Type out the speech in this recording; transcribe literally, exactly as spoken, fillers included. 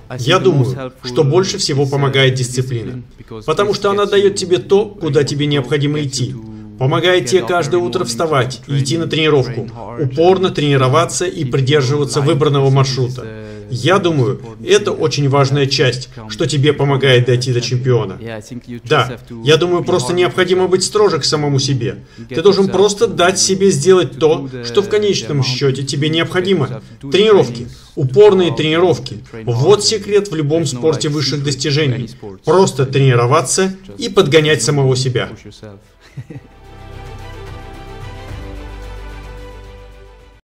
Я думаю, что больше всего помогает дисциплина, потому что она дает тебе то, куда тебе необходимо идти. Помогает тебе каждое утро вставать и идти на тренировку, упорно тренироваться и придерживаться выбранного маршрута. Я думаю, это очень важная часть, что тебе помогает дойти до чемпиона. Да, я думаю, просто необходимо быть строже к самому себе. Ты должен просто дать себе сделать то, что в конечном счете тебе необходимо. Тренировки. Упорные тренировки. Вот секрет в любом спорте высших достижений. Просто тренироваться и подгонять самого себя.